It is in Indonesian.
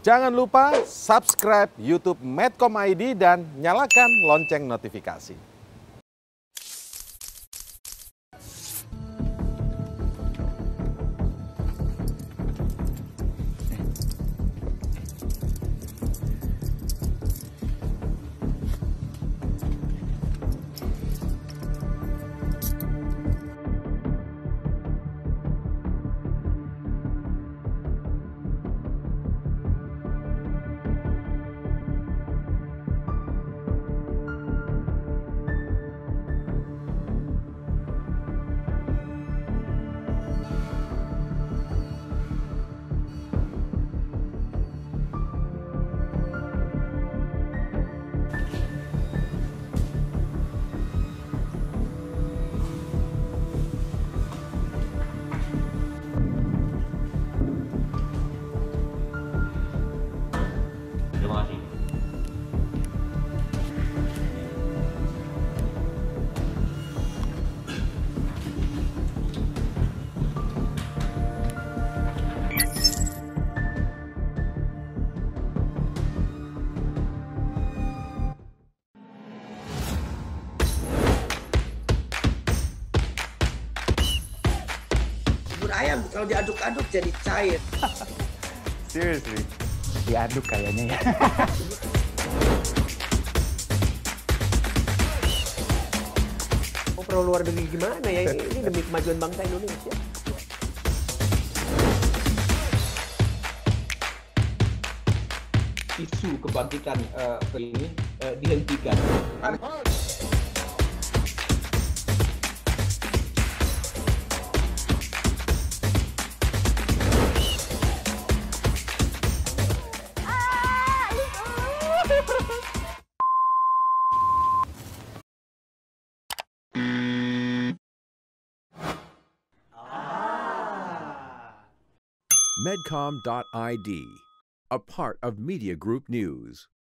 Jangan lupa subscribe YouTube Medcom.id dan nyalakan lonceng notifikasi. Terima kasih. Bubur ayam kalau diaduk-aduk jadi cair. Seriously? Diaduk kayaknya ya. Perlu luar negeri gimana ya? Ini demi kemajuan bangsa Indonesia. Isu kebangkitan ini dihentikan. Medcom.id, a part of Media Group News.